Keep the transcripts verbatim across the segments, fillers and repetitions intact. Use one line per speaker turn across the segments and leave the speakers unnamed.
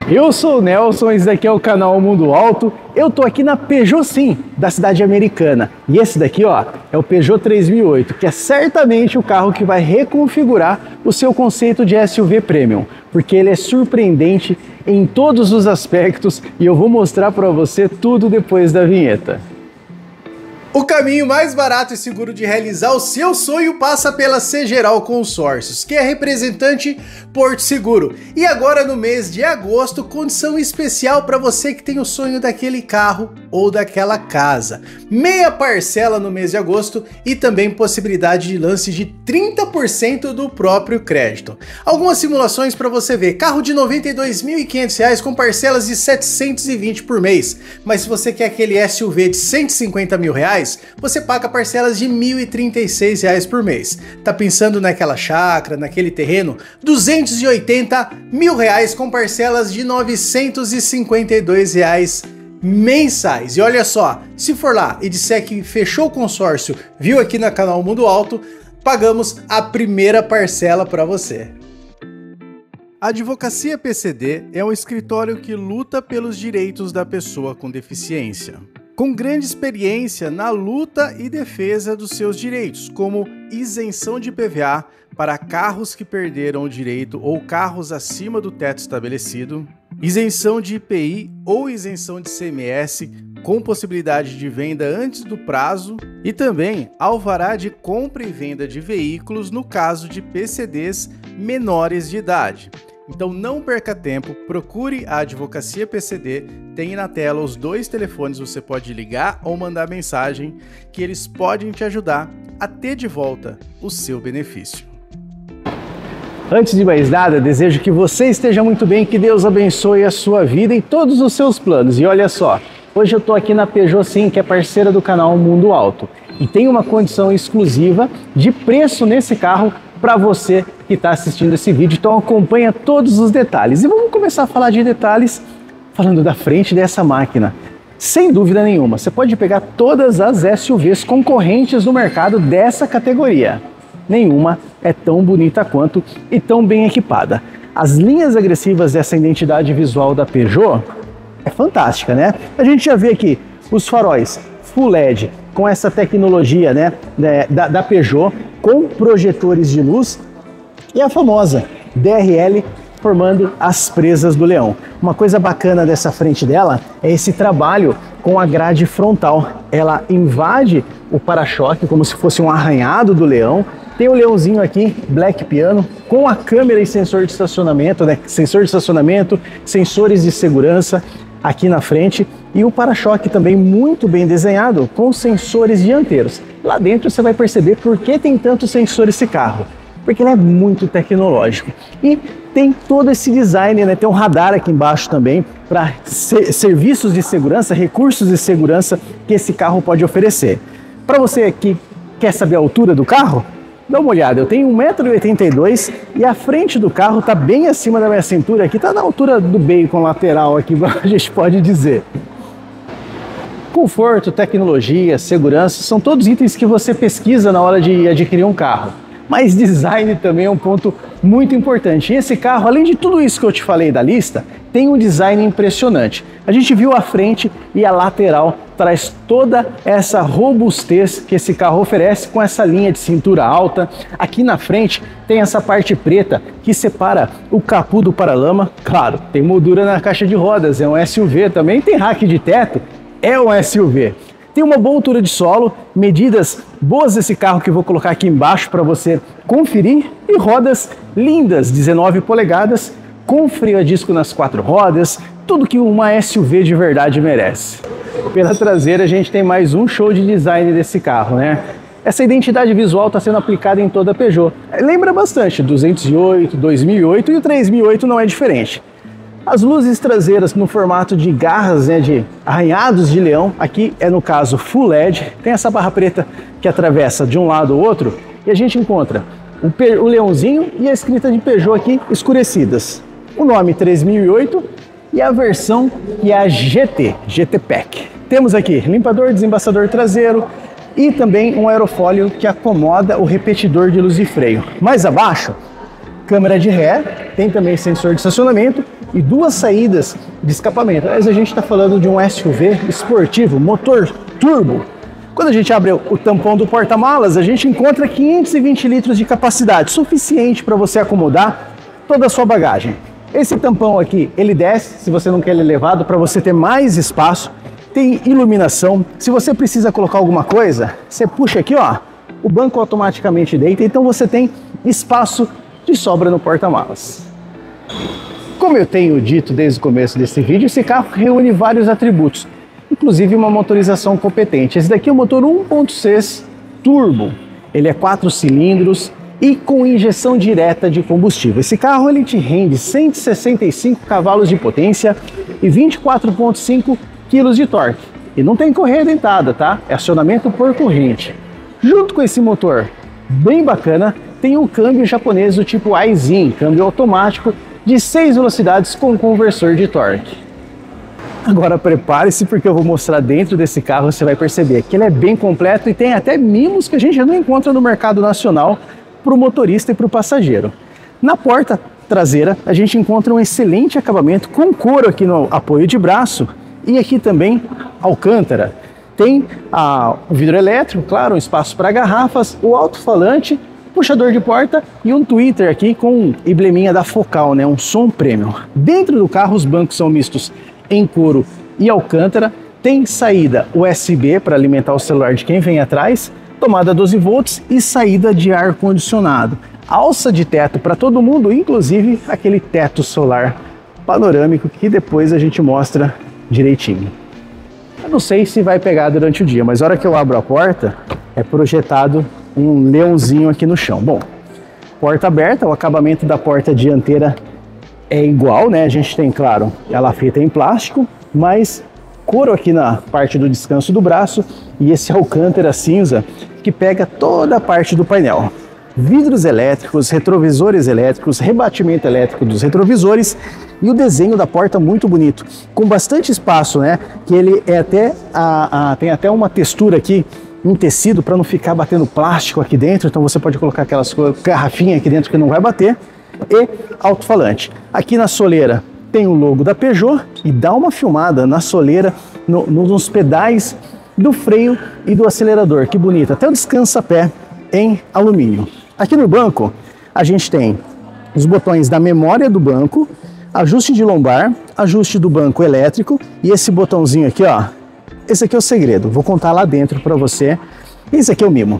Eu sou o Nelson, esse daqui é o canal Mundo Alto. Eu tô aqui na Peugeot Sim, da cidade americana. E esse daqui, ó, é o Peugeot três mil e oito, que é certamente o carro que vai reconfigurar o seu conceito de S U V Premium, porque ele é surpreendente em todos os aspectos e eu vou mostrar para você tudo depois da vinheta.
O caminho mais barato e seguro de realizar o seu sonho passa pela Segeral Consórcios, que é representante Porto Seguro. E agora no mês de agosto, condição especial para você que tem o sonho daquele carro ou daquela casa. Meia parcela no mês de agosto e também possibilidade de lance de trinta por cento do próprio crédito. Algumas simulações para você ver. Carro de noventa e dois mil e quinhentos reais com parcelas de setecentos e vinte por mês. Mas se você quer aquele S U V de cento e cinquenta mil reais, você paga parcelas de mil e trinta e seis reais por mês. Tá pensando naquela chácara, naquele terreno? duzentos e oitenta mil reais com parcelas de novecentos e cinquenta e dois reais mensais. E olha só, se for lá e disser que fechou o consórcio, viu aqui no canal Mundo Alto, pagamos a primeira parcela para você. A Advocacia P C D é um escritório que luta pelos direitos da pessoa com deficiência, com grande experiência na luta e defesa dos seus direitos, como isenção de I P V A para carros que perderam o direito ou carros acima do teto estabelecido, isenção de I P I ou isenção de I C M S com possibilidade de venda antes do prazo e também alvará de compra e venda de veículos no caso de P C Ds menores de idade. Então não perca tempo, procure a Advocacia P C D, tem na tela os dois telefones, você pode ligar ou mandar mensagem, que eles podem te ajudar a ter de volta o seu benefício.
Antes de mais nada, desejo que você esteja muito bem, que Deus abençoe a sua vida e todos os seus planos. E olha só, hoje eu estou aqui na Peugeot Sim, que é parceira do canal Mundo Alto, e tem uma condição exclusiva de preço nesse carro para você que está assistindo esse vídeo, então acompanha todos os detalhes. E vamos começar a falar de detalhes falando da frente dessa máquina. Sem dúvida nenhuma, você pode pegar todas as S U Vs concorrentes no mercado dessa categoria. Nenhuma é tão bonita quanto e tão bem equipada. As linhas agressivas dessa identidade visual da Peugeot é fantástica, né? A gente já vê aqui os faróis Full L E D com essa tecnologia, né, da, da Peugeot, com projetores de luz, e a famosa D R L formando as presas do leão. Uma coisa bacana dessa frente dela é esse trabalho com a grade frontal. Ela invade o para-choque como se fosse um arranhado do leão. Tem o leãozinho aqui, Black Piano, com a câmera e sensor de estacionamento, né? Sensor de estacionamento, sensores de segurança aqui na frente, e o para-choque também muito bem desenhado com sensores dianteiros. Lá dentro você vai perceber por que tem tanto sensor esse carro, porque ele é muito tecnológico. E tem todo esse design, né? Tem um radar aqui embaixo também para ser, serviços de segurança, recursos de segurança que esse carro pode oferecer. Para você que quer saber a altura do carro, dá uma olhada, eu tenho um metro e oitenta e dois e a frente do carro está bem acima da minha cintura, aqui está na altura do bacon lateral, aqui a gente pode dizer. Conforto, tecnologia, segurança, são todos itens que você pesquisa na hora de adquirir um carro. Mas design também é um ponto muito importante. E esse carro, além de tudo isso que eu te falei da lista, tem um design impressionante. A gente viu a frente e a lateral traz toda essa robustez que esse carro oferece com essa linha de cintura alta. Aqui na frente tem essa parte preta que separa o capô do paralama. Claro, tem moldura na caixa de rodas, é um S U V também, tem rack de teto, é um S U V. Tem uma boa altura de solo, medidas boas desse carro que eu vou colocar aqui embaixo para você conferir, e rodas lindas, dezenove polegadas, com freio a disco nas quatro rodas, tudo que uma S U V de verdade merece. Pela traseira a gente tem mais um show de design desse carro, né? Essa identidade visual está sendo aplicada em toda a Peugeot. Lembra bastante duzentos e oito, dois mil e oito, e o três mil e oito não é diferente. As luzes traseiras no formato de garras, né, de arranhados de leão, aqui é no caso Full L E D, tem essa barra preta que atravessa de um lado ao outro, e a gente encontra o, o leãozinho e a escrita de Peugeot aqui escurecidas. O nome três mil e oito e a versão que é a G T, G T Pack. Temos aqui limpador, desembaçador traseiro e também um aerofólio que acomoda o repetidor de luz de freio. Mais abaixo câmera de ré, tem também sensor de estacionamento e duas saídas de escapamento. Mas a gente está falando de um S U V esportivo, motor turbo. Quando a gente abre o tampão do porta-malas, a gente encontra quinhentos e vinte litros de capacidade, suficiente para você acomodar toda a sua bagagem. Esse tampão aqui, ele desce, se você não quer ele elevado, para você ter mais espaço. Tem iluminação. Se você precisa colocar alguma coisa, você puxa aqui, ó, o banco automaticamente deita, então você tem espaço de sobra no porta-malas. Como eu tenho dito desde o começo desse vídeo, esse carro reúne vários atributos, inclusive uma motorização competente. Esse daqui é o motor um ponto seis turbo. Ele é quatro cilindros e com injeção direta de combustível. Esse carro ele te rende cento e sessenta e cinco cavalos de potência e vinte e quatro vírgula cinco quilos de torque. E não tem correia dentada, tá? É acionamento por corrente. Junto com esse motor bem bacana, tem o câmbio japonês do tipo Aisin, câmbio automático de seis velocidades com conversor de torque. Agora prepare-se porque eu vou mostrar dentro desse carro, você vai perceber que ele é bem completo e tem até mimos que a gente já não encontra no mercado nacional para o motorista e para o passageiro. Na porta traseira a gente encontra um excelente acabamento com couro aqui no apoio de braço e aqui também alcântara. Tem ah, o vidro elétrico, claro, um espaço para garrafas, o alto-falante, puxador de porta e um tweeter aqui com um embleminha da Focal, né, um som premium. Dentro do carro os bancos são mistos em couro e alcântara, tem saída U S B para alimentar o celular de quem vem atrás, tomada doze volts e saída de ar condicionado. Alça de teto para todo mundo, inclusive aquele teto solar panorâmico que depois a gente mostra direitinho. Eu não sei se vai pegar durante o dia, mas a hora que eu abro a porta é projetado um leãozinho aqui no chão. Bom, porta aberta, o acabamento da porta dianteira é igual, né? A gente tem, claro, ela feita em plástico, mas couro aqui na parte do descanso do braço e esse alcântara cinza que pega toda a parte do painel. Vidros elétricos, retrovisores elétricos, rebatimento elétrico dos retrovisores e o desenho da porta muito bonito, com bastante espaço, né? Que ele é até a, a, tem até uma textura aqui em tecido para não ficar batendo plástico aqui dentro, então você pode colocar aquelas garrafinhas aqui dentro que não vai bater. E alto-falante. Aqui na soleira tem o logo da Peugeot e dá uma filmada na soleira, no, nos pedais do freio e do acelerador, que bonito, até o descansa-pé em alumínio. Aqui no banco a gente tem os botões da memória do banco, ajuste de lombar, ajuste do banco elétrico e esse botãozinho aqui, ó, esse aqui é o segredo, vou contar lá dentro para você. Esse aqui é o mimo.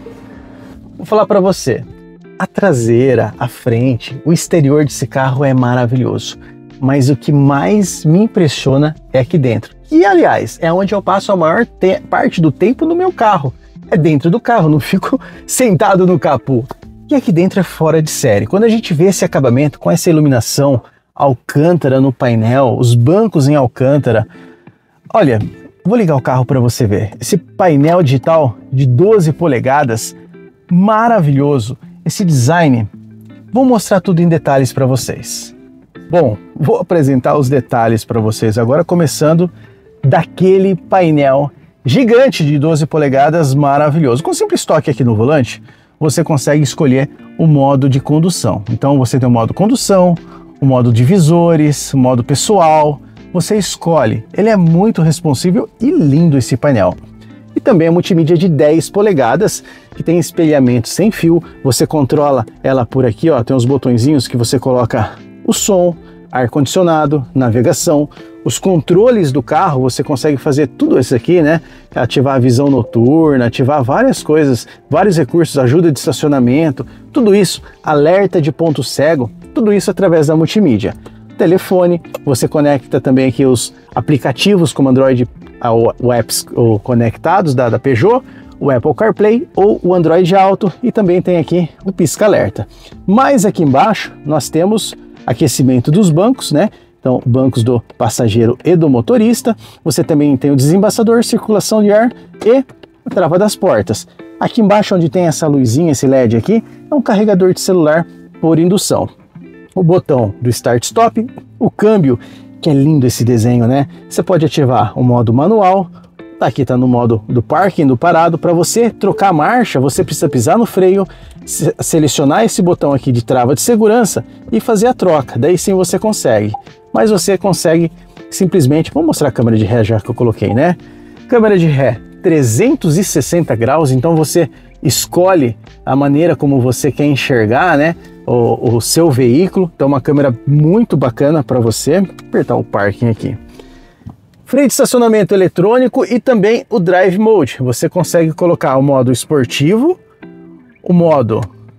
Vou falar para você, a traseira, a frente, o exterior desse carro é maravilhoso, mas o que mais me impressiona é aqui dentro. E aliás, é onde eu passo a maior parte do tempo no meu carro. É dentro do carro, não fico sentado no capô. E aqui dentro é fora de série. Quando a gente vê esse acabamento com essa iluminação, alcântara no painel, os bancos em alcântara, olha, vou ligar o carro para você ver. Esse painel digital de doze polegadas, maravilhoso. Esse design, vou mostrar tudo em detalhes para vocês. Bom, vou apresentar os detalhes para vocês agora, começando daquele painel gigante de doze polegadas maravilhoso. Com simples toque aqui no volante, você consegue escolher o modo de condução. Então você tem o modo condução, o modo divisores, o modo pessoal, você escolhe. Ele é muito responsível e lindo esse painel. E também a multimídia de dez polegadas, que tem espelhamento sem fio, você controla ela por aqui, ó, tem os botõezinhos que você coloca o som, ar-condicionado, navegação, os controles do carro, você consegue fazer tudo isso aqui, né? Ativar a visão noturna, ativar várias coisas, vários recursos, ajuda de estacionamento, tudo isso, alerta de ponto cego, tudo isso através da multimídia. Telefone, você conecta também aqui os aplicativos como Android, o apps o conectados da, da Peugeot, o Apple CarPlay ou o Android Auto e também tem aqui o pisca-alerta. Mas aqui embaixo nós temos aquecimento dos bancos, né? Então, bancos do passageiro e do motorista. Você também tem o desembaçador, circulação de ar e a trava das portas. Aqui embaixo, onde tem essa luzinha, esse L E D aqui, é um carregador de celular por indução. O botão do Start-Stop, o câmbio, que é lindo esse desenho, né? Você pode ativar o modo manual, Aqui está no modo do parking, do parado. Para você trocar a marcha, você precisa pisar no freio, se selecionar esse botão aqui de trava de segurança e fazer a troca. Daí sim você consegue. Mas você consegue simplesmente... Vou mostrar a câmera de ré já que eu coloquei, né? Câmera de ré trezentos e sessenta graus, então você escolhe a maneira como você quer enxergar, né? O, o seu veículo. Então uma câmera muito bacana para você. Vou apertar o parking aqui. Freio de estacionamento eletrônico e também o Drive Mode. Você consegue colocar o modo esportivo, o modo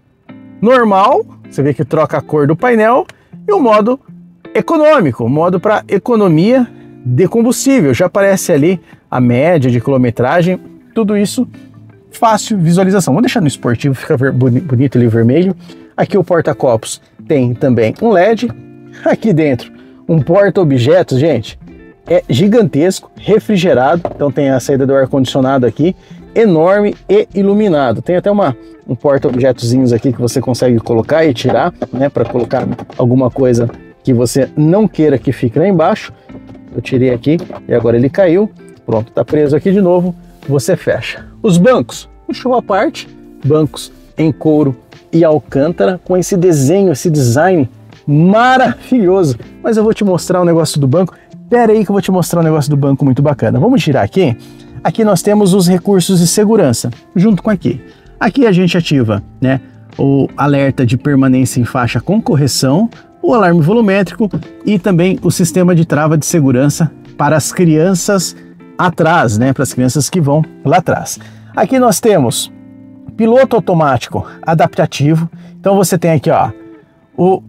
normal, você vê que troca a cor do painel, e o modo econômico, o modo para economia de combustível. Já aparece ali a média de quilometragem, tudo isso fácil visualização. Vou deixar no esportivo, fica bonito ali vermelho. Aqui o porta-copos tem também um L E D. Aqui dentro um porta-objetos, gente. É gigantesco, refrigerado, então tem a saída do ar-condicionado aqui, enorme e iluminado. Tem até uma, um porta-objetozinhos aqui que você consegue colocar e tirar, né, para colocar alguma coisa que você não queira que fique lá embaixo. Eu tirei aqui e agora ele caiu. Pronto, tá preso aqui de novo, você fecha. Os bancos, um show à parte, bancos em couro e alcântara com esse desenho, esse design maravilhoso. Mas eu vou te mostrar o negócio do banco. Pera aí que eu vou te mostrar um negócio do banco muito bacana. Vamos girar aqui. Aqui nós temos os recursos de segurança, junto com aqui. Aqui a gente ativa, né, o alerta de permanência em faixa com correção, o alarme volumétrico e também o sistema de trava de segurança para as crianças atrás, né, para as crianças que vão lá atrás. Aqui nós temos piloto automático adaptativo. Então você tem aqui, ó, o,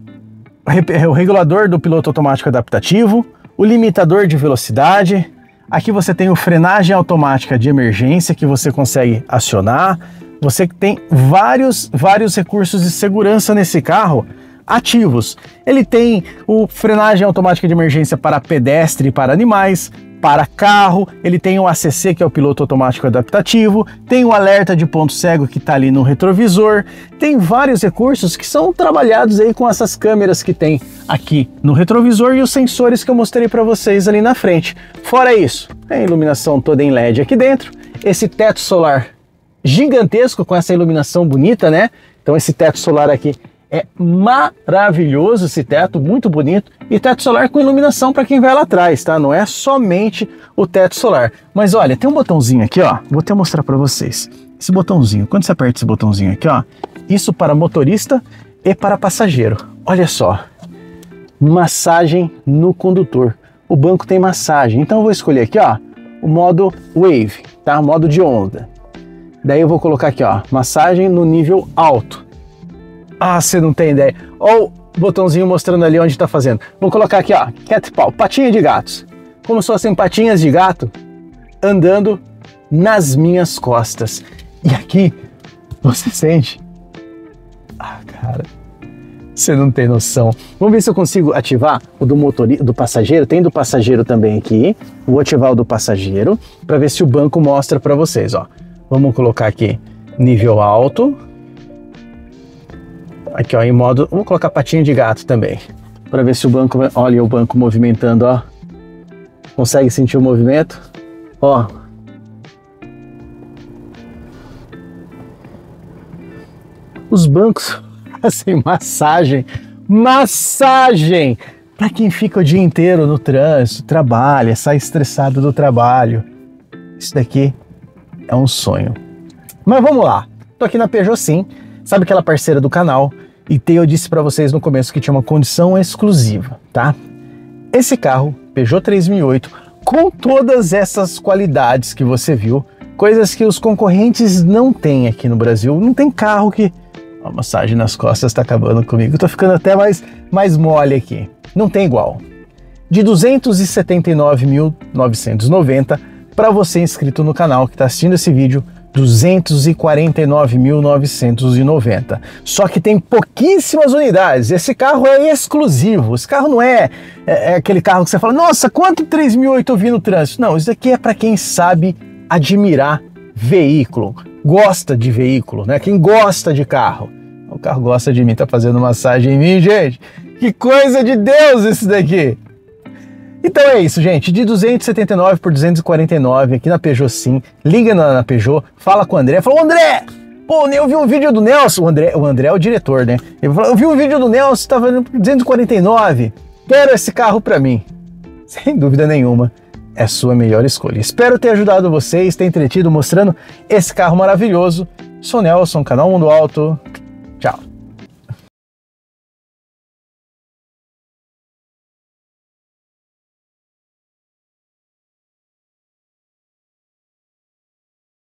o regulador do piloto automático adaptativo, o limitador de velocidade. Aqui você tem o frenagem automática de emergência que você consegue acionar. Você tem vários, vários recursos de segurança nesse carro ativos. Ele tem o frenagem automática de emergência para pedestre e para animais, para carro, ele tem o A C C, que é o piloto automático adaptativo, tem o alerta de ponto cego que está ali no retrovisor, tem vários recursos que são trabalhados aí com essas câmeras que tem aqui no retrovisor e os sensores que eu mostrei para vocês ali na frente. Fora isso, tem a iluminação toda em L E D aqui dentro, esse teto solar gigantesco com essa iluminação bonita, né? Então esse teto solar aqui é maravilhoso, esse teto, muito bonito, e teto solar com iluminação para quem vai lá atrás, tá? Não é somente o teto solar. Mas olha, tem um botãozinho aqui, ó, vou até mostrar para vocês. Esse botãozinho, quando você aperta esse botãozinho aqui, ó, isso para motorista e para passageiro. Olha só, massagem no condutor. O banco tem massagem, então eu vou escolher aqui, ó, o modo Wave, tá? Modo de onda. Daí eu vou colocar aqui, ó, massagem no nível alto. Ah, você não tem ideia. Olha o botãozinho mostrando ali onde está fazendo. Vou colocar aqui, ó, cat paw, patinha de gatos. Como se fossem patinhas de gato andando nas minhas costas. E aqui você sente... Ah, cara, você não tem noção. Vamos ver se eu consigo ativar o do motorista, do passageiro. Tem do passageiro também aqui. Vou ativar o do passageiro para ver se o banco mostra para vocês, ó. Vamos colocar aqui nível alto. Aqui, ó, em modo... Vou colocar patinha de gato também, para ver se o banco... Olha o banco movimentando, ó. Consegue sentir o movimento? Ó. Os bancos fazem massagem. Massagem! Para quem fica o dia inteiro no trânsito, trabalha, sai estressado do trabalho. Isso daqui é um sonho. Mas vamos lá. Tô aqui na Peugeot Sim. Sabe aquela parceira do canal? E eu disse para vocês no começo que tinha uma condição exclusiva, tá? Esse carro, Peugeot três mil e oito, com todas essas qualidades que você viu, coisas que os concorrentes não têm aqui no Brasil. Não tem carro que... A massagem nas costas está acabando comigo. Eu tô ficando até mais, mais mole aqui. Não tem igual. De duzentos e setenta e nove mil novecentos e noventa, para você inscrito no canal que está assistindo esse vídeo, duzentos e quarenta e nove mil novecentos e noventa. Só que tem pouquíssimas unidades. Esse carro é exclusivo. Esse carro não é, é, é aquele carro que você fala, nossa, quanto três mil e oito eu vi no trânsito. Não, isso daqui é para quem sabe admirar veículo, gosta de veículo, né? Quem gosta de carro. O carro gosta de mim, tá fazendo massagem em mim, gente. Que coisa de Deus isso daqui. Então é isso, gente, de duzentos e setenta e nove por duzentos e quarenta e nove aqui na Peugeot Sim, liga na, na Peugeot, fala com o André, fala, André, pô, eu vi um vídeo do Nelson, o André, o André é o diretor, né? Ele falou, eu vi um vídeo do Nelson, tava indo por duzentos e quarenta e nove, quero esse carro pra mim. Sem dúvida nenhuma, é sua melhor escolha. Espero ter ajudado vocês, ter entretido mostrando esse carro maravilhoso. Sou Nelson, canal Mundo Alto.